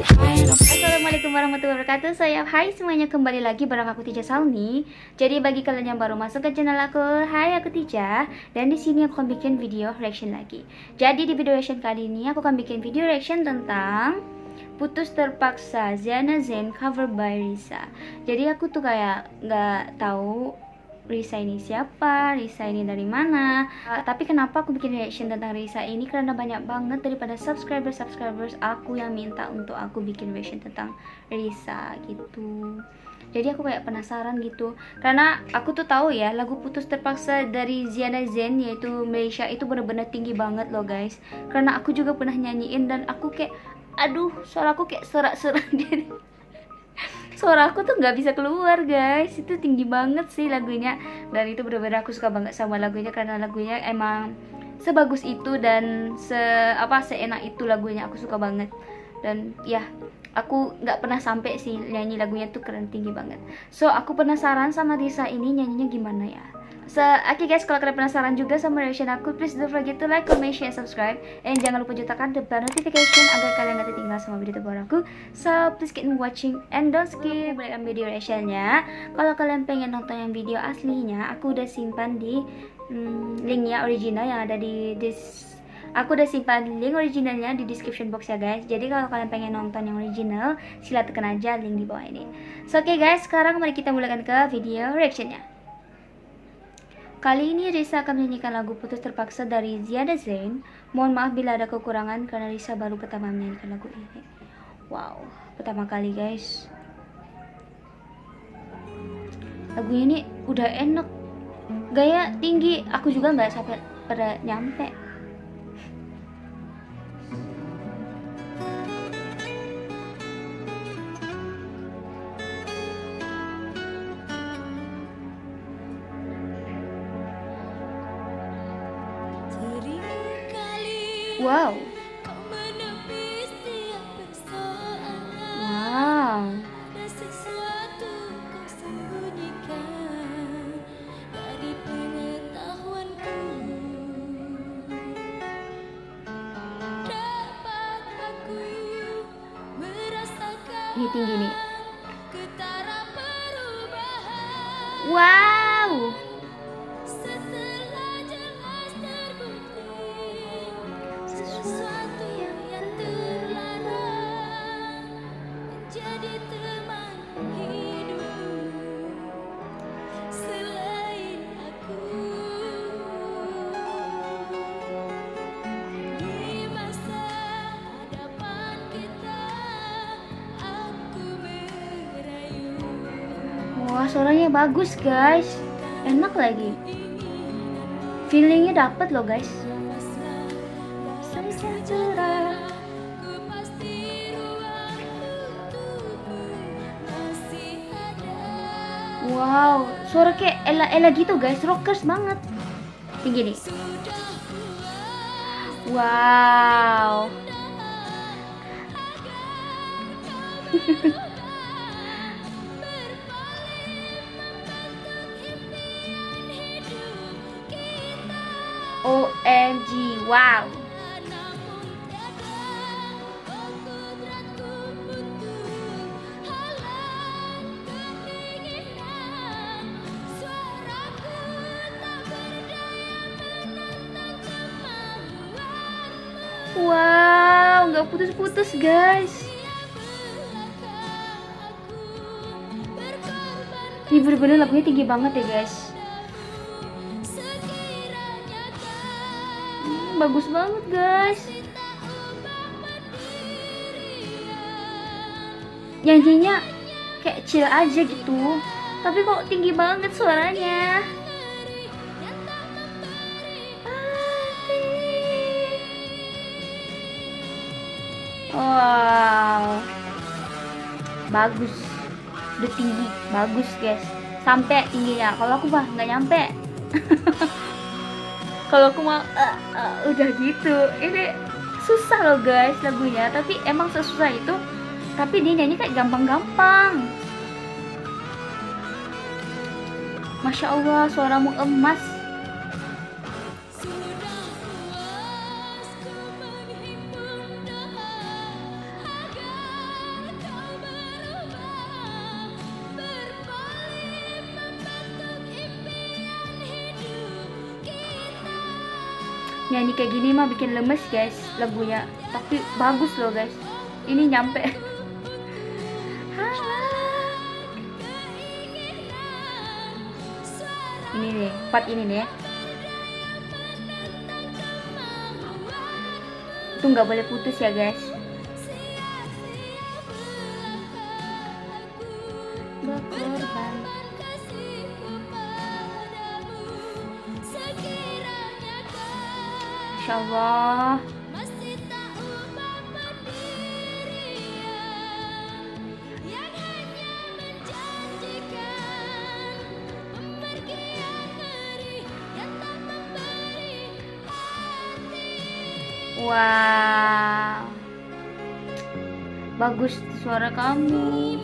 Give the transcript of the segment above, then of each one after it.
Assalamualaikum warahmatullahi wabarakatuh. Hai semuanya, kembali lagi bareng aku Tija Salmi. Jadi bagi kalian yang baru masuk ke channel aku, hai aku Tija, dan di sini aku akan bikin video reaction lagi. Jadi di video reaction kali ini aku akan bikin video reaction tentang Putus Terpaksa Ziana Zain cover by Risa. Jadi aku tuh kayak nggak tahu Risa ini siapa, Risa ini dari mana. Tapi kenapa aku bikin reaction tentang Risa ini? Karena banyak banget daripada subscribers aku yang minta untuk aku bikin reaction tentang Risa gitu. Jadi aku kayak penasaran gitu. Karena aku tuh tahu ya, lagu Putus Terpaksa dari Ziana Zain yaitu Malaysia itu bener-bener tinggi banget loh guys. Karena aku juga pernah nyanyiin dan aku kayak, aduh, suaraku kayak serak-serak gitu. Suara aku tuh nggak bisa keluar guys, itu tinggi banget sih lagunya. Dan itu bener-bener aku suka banget sama lagunya, karena lagunya emang sebagus itu dan seenak itu lagunya, aku suka banget. Dan ya, aku nggak pernah sampai sih nyanyi lagunya tuh, keren, tinggi banget. So aku penasaran sama Risa ini nyanyinya gimana ya. Oke guys, kalau kalian penasaran juga sama reaction aku, please don't forget to like, comment, share, subscribe, and jangan lupa nyalakan the bell notification agar kalian gak tertinggal sama video terbaru aku. So please keep watching and don't skip video reactionnya. Kalau kalian pengen nonton yang video aslinya, aku udah simpan di linknya original yang ada di aku udah simpan link originalnya di description box ya guys. Jadi kalau kalian pengen nonton yang original, silahkan tekan aja link di bawah ini. So oke guys, sekarang mari kita mulaikan ke video reactionnya. Kali ini Risa akan menyanyikan lagu Putus Terpaksa dari Ziana Zain. Mohon maaf bila ada kekurangan karena Risa baru pertama menyanyikan lagu ini. Wow, pertama kali guys. Lagunya ini udah enak, gaya tinggi. Aku juga nggak sampai pada nyampe. Wow. Wow. Ini tinggi nih. Wow. Wah, suaranya bagus guys, enak lagi, feelingnya dapet loh guys. Wow, suara kayak Ella gitu guys, rockers banget, tinggi nih. Wow. OMG, wow. Wow, nggak putus-putus guys. Ini bener-bener lagunya tinggi banget ya guys. Bagus banget guys. Nyanyinya kayak chill aja gitu, tapi kok tinggi banget suaranya. Wow, bagus, udah tinggi, bagus guys, sampai tingginya. Kalau aku mah nggak nyampe. Kalau aku mah udah gitu. Ini susah loh guys lagunya, tapi emang sesusah itu. Tapi dia nyanyi kayak gampang-gampang. Masya Allah, suaramu emas. nyanyi kayak gini mah bikin lemes guys lagunya, tapi bagus loh guys, ini nyampe. Ini nih, part ini nih ya. Itu nggak boleh putus ya guys. Berkorban. Masya Allah. Wow, bagus suara kamu.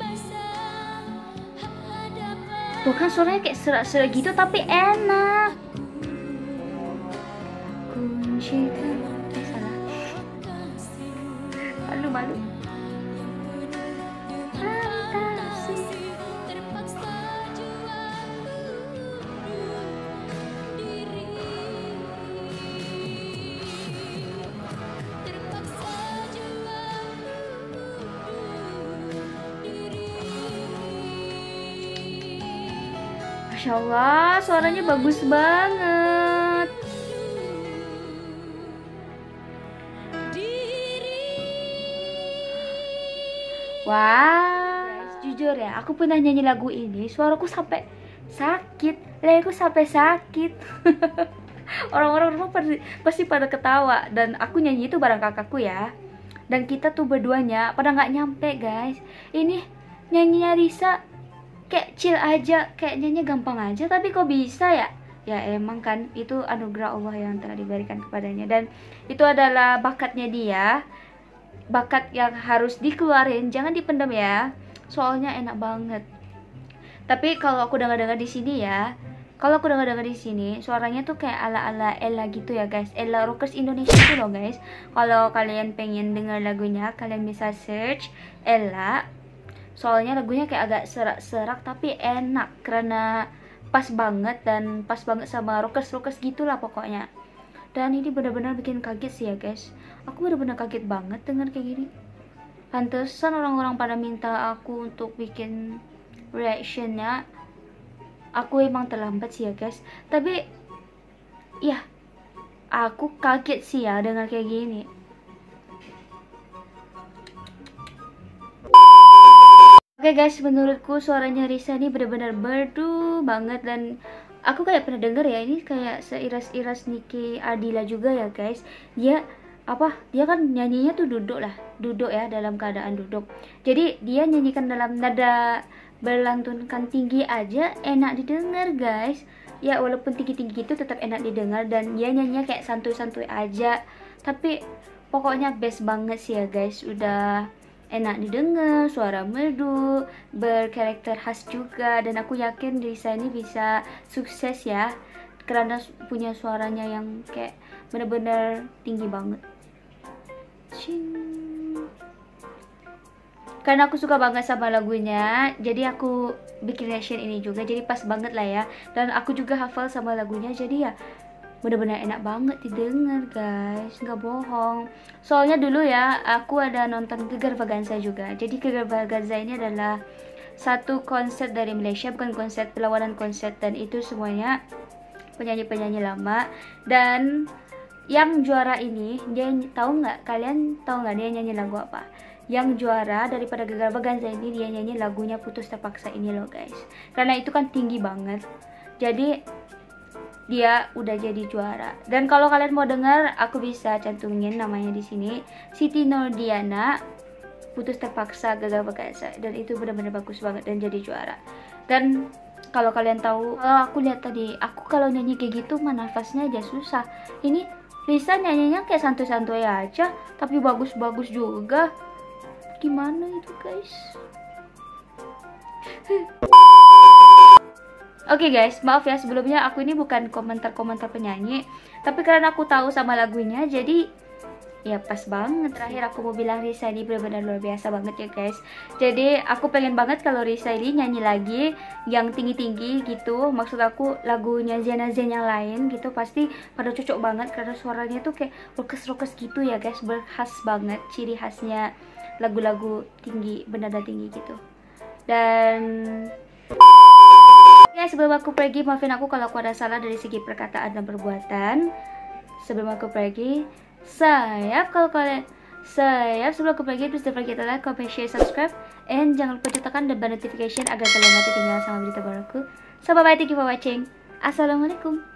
Tuh kan suaranya kayak serak-serak gitu tapi enak. Kunci salah. Malu-malu. Masya Allah, suaranya bagus banget. Wah, guys, jujur ya, aku pernah nyanyi lagu ini, suaraku sampai sakit, leherku sampai sakit. Orang-orang rumah pasti pada ketawa, dan aku nyanyi itu bareng kakakku ya. Dan kita tuh berduanya pada nggak nyampe guys. Ini nyanyinya Risa kayak chill aja, kayak nyanyi gampang aja, tapi kok bisa ya? Ya emang kan itu anugerah Allah yang telah diberikan kepadanya, dan itu adalah bakatnya dia, bakat yang harus dikeluarin, jangan dipendam ya, soalnya enak banget. Tapi kalau aku dengar-dengar di sini ya, kalau aku dengar-dengar di sini suaranya tuh kayak ala-ala Ella gitu ya guys, Ella Rockers Indonesia tuh loh guys. Kalau kalian pengen dengar lagunya, kalian bisa search Ella. Soalnya lagunya kayak agak serak-serak tapi enak karena pas banget, dan pas banget sama rockers gitulah pokoknya. Dan ini benar-benar bikin kaget sih ya guys. Aku benar-benar kaget banget dengar kayak gini. Pantesan orang-orang pada minta aku untuk bikin reactionnya. Aku emang terlambat sih ya guys. Tapi ya aku kaget sih ya dengar kayak gini. Oke guys, menurutku suaranya Risa ini benar-benar merdu banget, dan aku kayak pernah denger ya, ini kayak seiras-iras Niki Ardila juga ya guys. Dia kan nyanyinya tuh duduk ya, dalam keadaan duduk. Jadi dia nyanyikan dalam nada berlantunkan tinggi aja enak didengar guys. Ya walaupun tinggi-tinggi gitu tetap enak didengar, dan dia nyanyinya kayak santuy-santuy aja. Tapi pokoknya best banget sih ya guys, udah enak didengar, suara merdu, berkarakter khas juga, dan aku yakin Risa ini bisa sukses ya karena punya suaranya yang kayak bener-bener tinggi banget. Karena aku suka banget sama lagunya, jadi aku bikin reaction ini juga, jadi pas banget lah ya. Dan aku juga hafal sama lagunya, jadi ya bener-bener enak banget didengar guys, nggak bohong. Soalnya dulu ya aku ada nonton Gegar Vaganza juga. Jadi Gegar Vaganza ini adalah satu konser dari Malaysia, bukan konser, perlawanan konser, dan itu semuanya penyanyi-penyanyi lama. Dan yang juara ini, dia kalian tahu nggak dia nyanyi lagu apa? Yang juara daripada Gegar Vaganza ini, dia nyanyi lagunya Putus Terpaksa ini loh guys. Karena itu kan tinggi banget, jadi dia udah jadi juara. Dan kalau kalian mau dengar, aku bisa cantumin namanya di sini, Siti Nordiana, Putus Terpaksa Gegar Vaganza, dan itu benar-benar bagus banget dan jadi juara. Dan kalau kalian tahu, aku lihat tadi, aku kalau nyanyi kayak gitu mah nafasnya aja susah. Ini Risa nyanyinya kayak santuy-santuy aja, tapi bagus-bagus juga. Gimana itu guys? Oke guys, maaf ya sebelumnya, aku ini bukan komentar-komentar penyanyi, tapi karena aku tahu sama lagunya, jadi ya pas banget. Terakhir aku mau bilang Risa ini benar-benar luar biasa banget ya guys. Jadi aku pengen banget kalau Risa ini nyanyi lagi yang tinggi-tinggi gitu. Maksud aku lagunya Ziana Zain yang lain gitu pasti pada cocok banget karena suaranya tuh kayak rokes-rokes gitu ya guys. Berkhas banget, ciri khasnya lagu-lagu tinggi, bernada tinggi gitu. Dan ya sebelum aku pergi, maafin aku kalau aku ada salah dari segi perkataan dan perbuatan. Sebelum aku pergi, sebelum aku pergi, please don't forget to like, comment, share, subscribe, and jangan lupa tekan the bell notification agar kalian nanti tinggal sama berita baruku. So bye bye, thank you for watching. Assalamualaikum.